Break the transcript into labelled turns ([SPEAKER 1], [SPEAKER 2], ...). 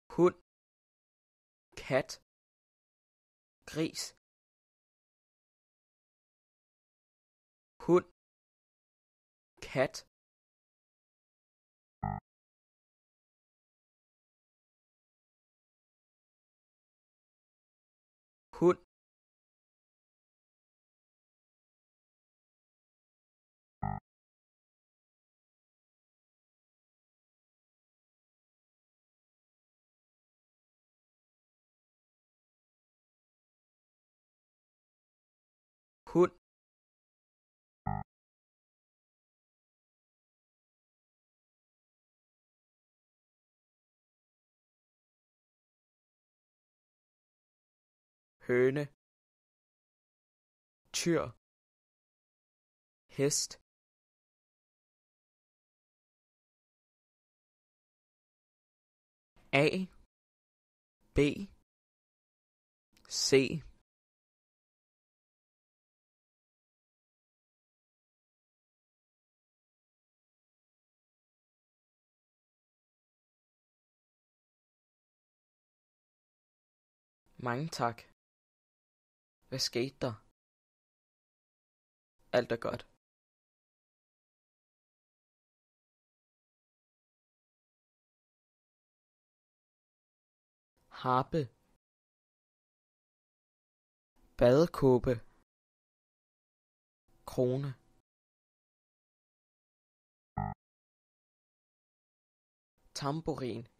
[SPEAKER 1] hund, kat, gris, hund, kat, hund, hund, høne, tyr, hest, A, B, C, mange tak. Hvad skete der? Alt er godt. Harpe, badekåbe, krone, tamburin,